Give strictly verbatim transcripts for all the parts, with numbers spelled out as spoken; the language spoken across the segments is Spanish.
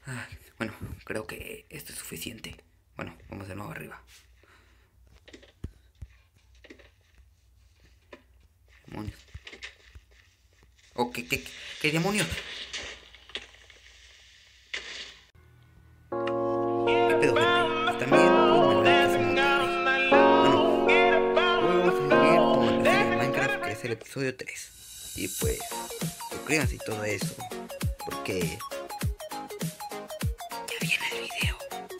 Ay, bueno, creo que esto es suficiente. Bueno, vamos de nuevo arriba. Demonios. Oh, ¿qué, qué, qué demonios? ¿Qué pedo, gente? ¿Están bien? Pónganme like, que se Monterrey. Bueno, hoy vamos a seguir con la serie de Minecraft, que es el episodio tres. Y pues, suscríbanse y todo eso, porque ya viene el video.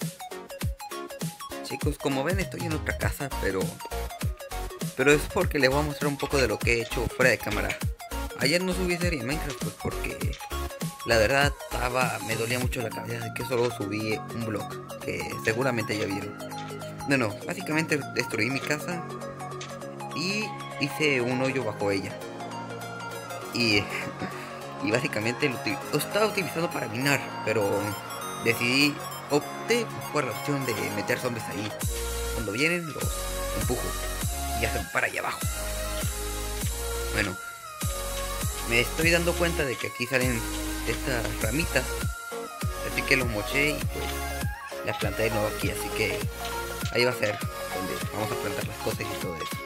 Chicos, como ven, estoy en otra casa, pero Pero es porque les voy a mostrar un poco de lo que he hecho fuera de cámara. Ayer no subí serie de Minecraft pues porque la verdad estaba, me dolía mucho la cabeza de que solo subí un blog, que seguramente ya vieron. No, no, básicamente destruí mi casa y hice un hoyo bajo ella. Y, y básicamente lo, lo estaba utilizando para minar, pero decidí, opté por la opción de meter zombies ahí. Cuando vienen los empujo y hacen para allá abajo. Bueno, me estoy dando cuenta de que aquí salen estas ramitas, así que los moché y pues las planté de nuevo aquí, así que ahí va a ser donde vamos a plantar las cosas y todo eso.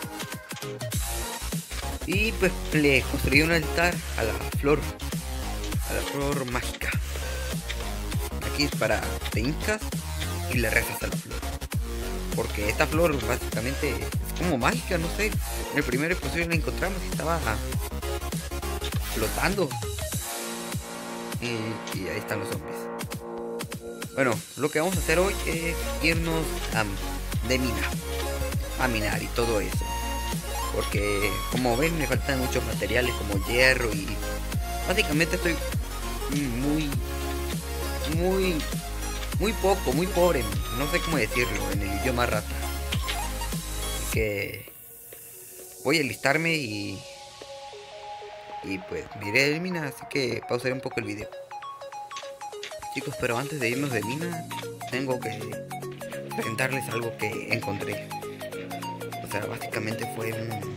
Y pues le construí un altar a la flor, a la flor mágica. Aquí es para te hincas y le rezas a la flor, porque esta flor básicamente es como mágica, no sé. En el primer episodio la encontramos y estaba flotando. Y, y ahí están los zombies. Bueno, lo que vamos a hacer hoy es irnos a, de mina, a minar y todo eso. Porque como ven me faltan muchos materiales como hierro y básicamente estoy muy, muy, muy poco, muy pobre. No sé cómo decirlo en el idioma rata. Así que voy a enlistarme y y pues miré de mina, así que pausaré un poco el video. Chicos, pero antes de irnos de mina tengo que presentarles algo que encontré. O sea, básicamente fue un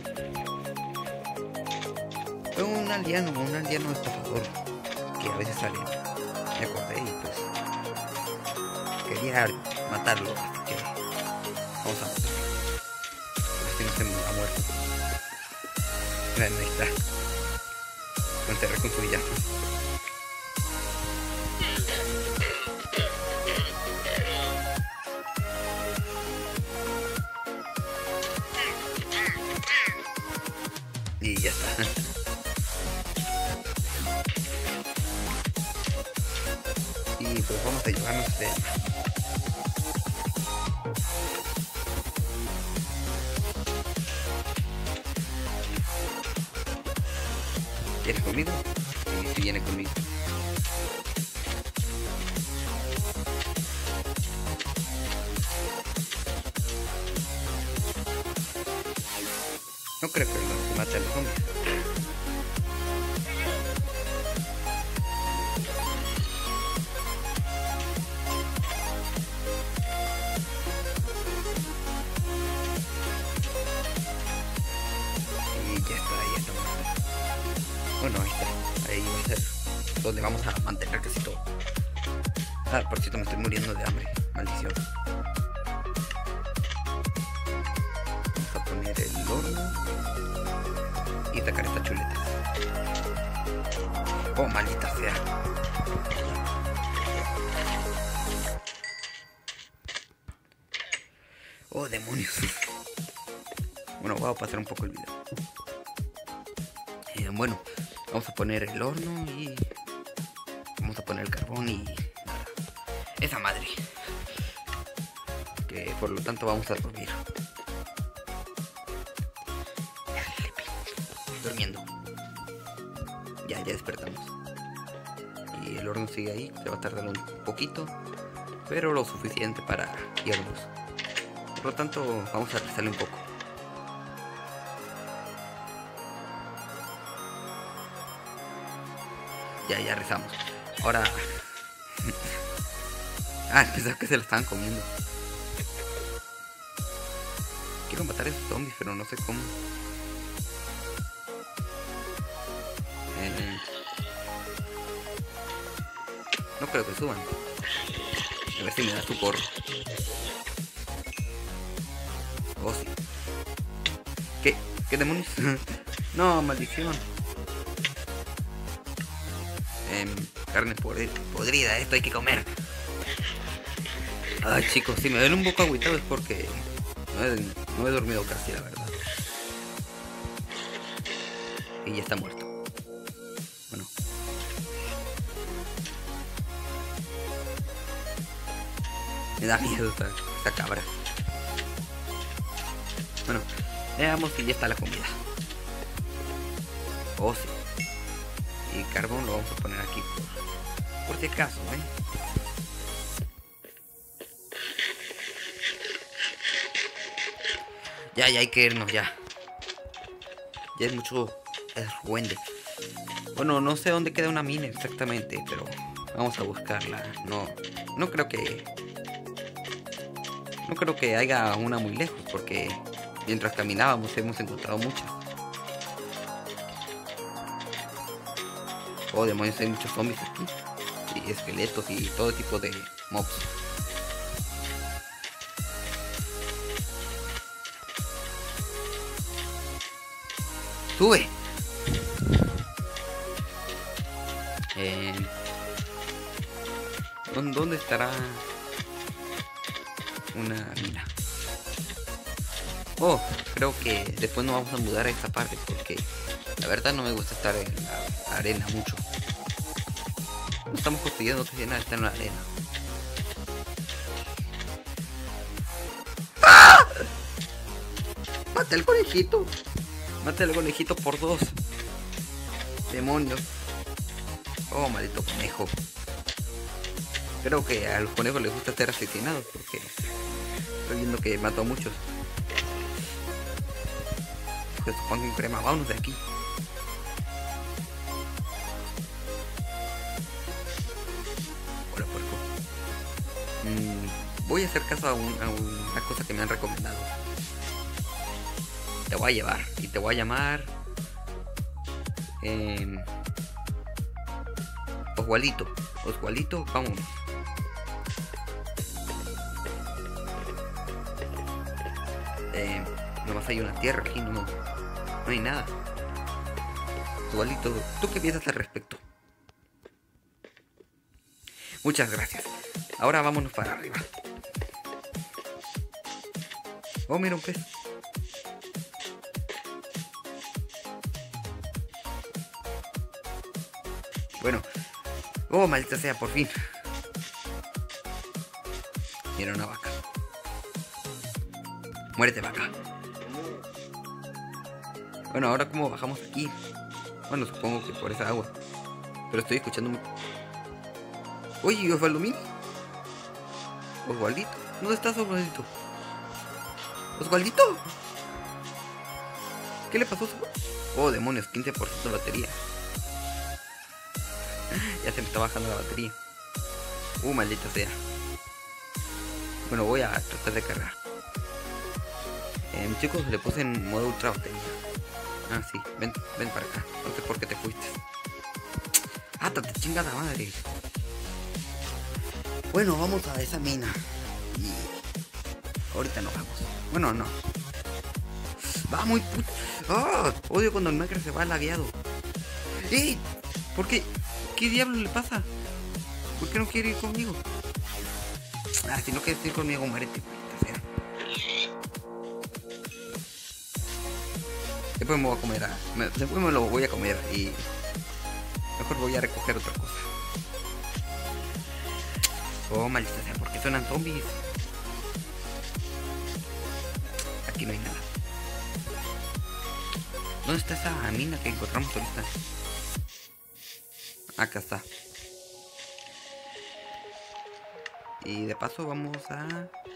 fue un aldeano, un aldeano estafador que a veces sale. Me acordé y pues quería matarlo, así que vamos a matarlo. Este no se me ha muerto. Vean, ahí está. Me encerré con su villano. Y ya está. Y pues vamos a llevarnos de... ¿Vienes conmigo? Sí, sí viene conmigo. No creo que lo mate a los zombies. Y ya está, ahí está. Bueno, ahí está. Ahí va a ser donde vamos a mantener casi todo. Ah, por cierto, me estoy muriendo de hambre. Maldición. Vamos a poner el horno y sacar esta chuleta. Oh, maldita sea. Oh, demonios. Bueno, voy a pasar un poco el video. Eh, bueno, vamos a poner el horno y vamos a poner el carbón y esa madre, que por lo tanto vamos a dormir. Durmiendo. Ya, ya despertamos. Y el horno sigue ahí, se va a tardar un poquito, pero lo suficiente para irnos. Por lo tanto, vamos a rezarle un poco. Ya, ya rezamos. Ahora... ah, pensaba que se lo estaban comiendo. Quiero matar a esos zombies, pero no sé cómo. Eh... No creo que suban. A ver si me da su porro. Oh, sí. ¿Qué? ¿Qué demonios? No, maldición. Eh, carne podrida, esto hay que comer. Ay, chicos, si me ven un poco agüitado es porque no he, no he dormido casi, la verdad. Y ya está muerto. Bueno. Me da miedo esta, esta cabra. Bueno, veamos si ya está la comida. Oh, sí. Y carbón lo vamos a poner aquí por, por si acaso, ¿eh? Ya, ya hay que irnos ya. Ya es mucho ruende. Bueno, no sé dónde queda una mina exactamente, pero vamos a buscarla. No, no creo que... No creo que haya una muy lejos, porque mientras caminábamos hemos encontrado muchas. Oh, demonios, hay muchos zombies aquí. Y esqueletos y todo tipo de mobs. ¡Sube! Eh, ¿Dónde estará una mina? Oh, creo que después nos vamos a mudar a esta parte porque la verdad no me gusta estar en la arena mucho. No estamos construyendo que nada, está en la arena. ¡Ah! ¡Mate al conejito! ¡Mate al conejito por dos! ¡Demonios! Oh, maldito conejo. Creo que a los conejos les gusta ser asesinados porque estoy viendo que mató a muchos. Que se pongan crema, vámonos de aquí. Hola, puerco. Mm, voy a hacer caso a, un, a una cosa que me han recomendado. Te voy a llevar y te voy a llamar eh, Oswaldito. Oswaldito, vámonos. Eh, nomás hay una tierra aquí, no, no hay nada. Oswaldito, ¿tú qué piensas al respecto? Muchas gracias. Ahora vámonos para arriba. Oh, mira un pez. Bueno. Oh, maldita sea, por fin. Mira una vaca. Muérete, vaca. Bueno, ahora cómo bajamos aquí. Bueno, supongo que por esa agua. Pero estoy escuchando. Oye, Osvaldo Mini. Oswaldito. ¿Dónde estás, Oswaldito? ¿Oswaldito? ¿Qué le pasó? Oh, demonios, quince por ciento de batería. Ya se me está bajando la batería. Uh, maldita sea. Bueno, voy a tratar de cargar. Eh, chicos, le puse en modo ultra batería. Ah, sí, ven, ven para acá. No sé por qué te fuiste. ¡Átate, chingada madre! Bueno, vamos a esa mina. Y ahorita nos vamos. Bueno, no. Va muy puto. ¡Oh! Odio cuando el Minecraft se va lagueado. ¡Ey! ¿Por qué? ¿Qué diablo le pasa? ¿Por qué no quiere ir conmigo? Ah, si no quieres ir conmigo, muérete. Después me voy a comer a... me, Después me lo voy a comer y... Mejor voy a recoger otra cosa. Oh, maldita sea, ¿por qué suenan zombies? Aquí no hay nada. ¿Dónde está esa mina que encontramos ahorita? Acá está. Y de paso vamos a...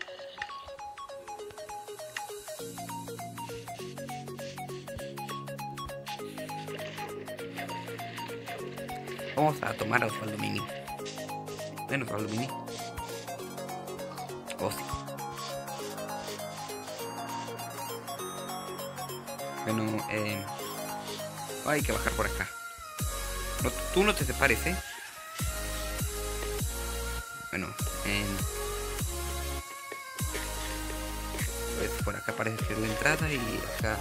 Vamos a tomar a Osvaldo Mini. Ven, Osvaldo Mini. Oh, sí. Bueno, eh... hay que bajar por acá. No, tú no te separes, ¿eh? Bueno, en... pues por acá parece que es la entrada y acá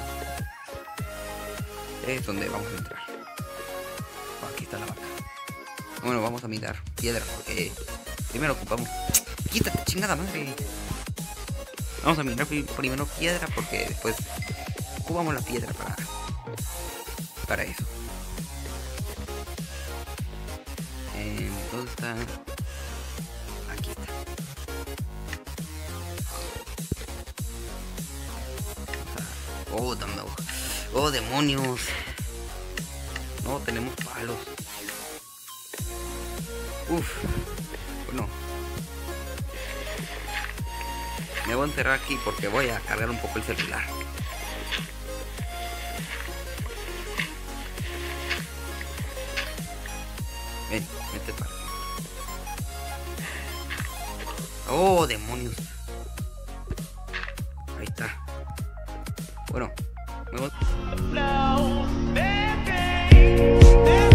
es donde vamos a entrar. Oh, aquí está la vaca. Bueno, vamos a mirar piedra porque primero ocupamos... ¡Quítate, chingada madre! Vamos a mirar primero piedra porque después ocupamos la piedra para, para eso. Eh, ¿Dónde está? Aquí está. Oh, dame. Oh, demonios. No, tenemos palos. Uf. Bueno. Me voy a encerrar aquí porque voy a cargar un poco el celular. Ven, vete para aquí. Oh, demonios. Ahí está. Bueno, me voy.